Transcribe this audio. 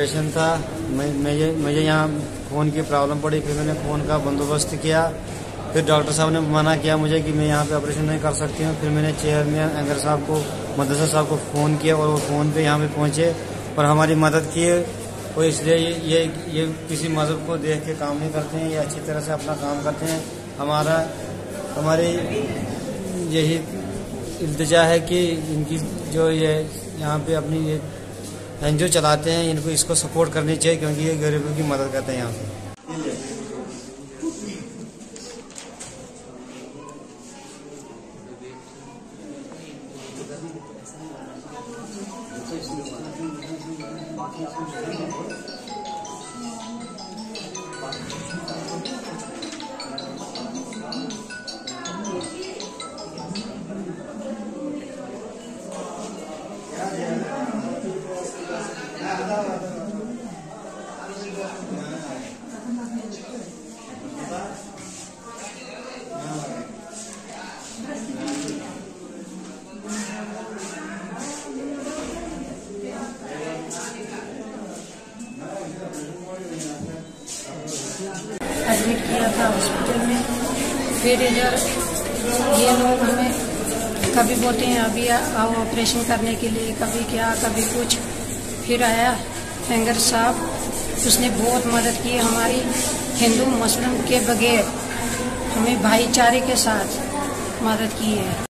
Operation था। मुझे यहाँ फ़ोन की प्रॉब्लम पड़ी, फिर मैंने फ़ोन का बंदोबस्त किया। फिर डॉक्टर साहब ने मना किया मुझे कि मैं यहाँ पे ऑपरेशन नहीं कर सकती हूँ। फिर मैंने चेयरमैन एंगर साहब को, मदरसा साहब को फ़ोन किया और वो फ़ोन पे यहाँ पे पहुँचे और हमारी मदद किए। और इसलिए ये किसी मज़हब को देख के काम नहीं करते हैं, ये अच्छी तरह से अपना काम करते हैं। हमारी यही इल्तिजा है कि इनकी जो ये यहाँ पे अपनी ये एनजीओ चलाते हैं, इनको इसको सपोर्ट करनी चाहिए, क्योंकि ये गरीबों की मदद करते हैं यहाँ पे। एडमिट किया था हॉस्पिटल में। फिर इधर ये लोग हमें कभी बोलते हैं अभी आओ ऑपरेशन करने के लिए, कभी क्या कभी कुछ। फिर आया एंगर साहब, उसने बहुत मदद की हमारी, हिंदू मुस्लिम के बगैर हमें भाईचारे के साथ मदद की है।